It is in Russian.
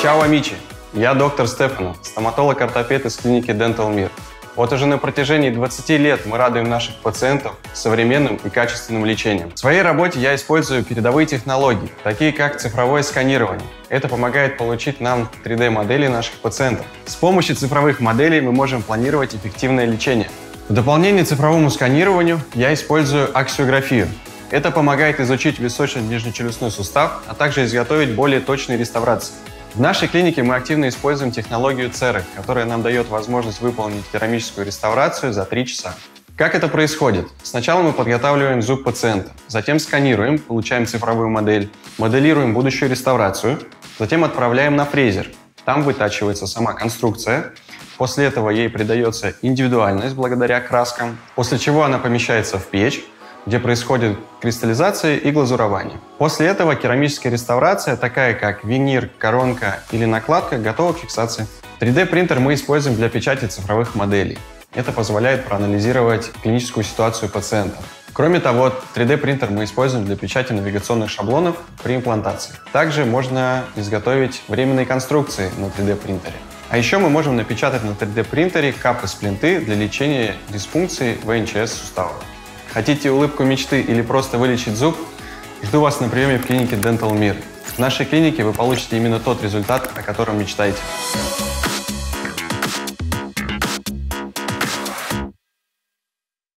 Чао, амичи! Я доктор Стефано, стоматолог-ортопед из клиники Dental Mir. Вот уже на протяжении 20 лет мы радуем наших пациентов современным и качественным лечением. В своей работе я использую передовые технологии, такие как цифровое сканирование. Это помогает получить нам 3D-модели наших пациентов. С помощью цифровых моделей мы можем планировать эффективное лечение. В дополнение к цифровому сканированию я использую аксиографию. Это помогает изучить височно-нижнечелюстной сустав, а также изготовить более точные реставрации. В нашей клинике мы активно используем технологию CEREC, которая нам дает возможность выполнить керамическую реставрацию за 3 часа. Как это происходит? Сначала мы подготавливаем зуб пациента, затем сканируем, получаем цифровую модель, моделируем будущую реставрацию, затем отправляем на фрезер. Там вытачивается сама конструкция. После этого ей придается индивидуальность благодаря краскам, после чего она помещается в печь, где происходит кристаллизация и глазурование. После этого керамическая реставрация, такая как винир, коронка или накладка, готова к фиксации. 3D-принтер мы используем для печати цифровых моделей. Это позволяет проанализировать клиническую ситуацию пациента. Кроме того, 3D-принтер мы используем для печати навигационных шаблонов при имплантации. Также можно изготовить временные конструкции на 3D-принтере. А еще мы можем напечатать на 3D-принтере капы-сплинты для лечения дисфункций ВНЧС сустава. Хотите улыбку мечты или просто вылечить зуб? Жду вас на приеме в клинике Dental Mir. В нашей клинике вы получите именно тот результат, о котором мечтаете.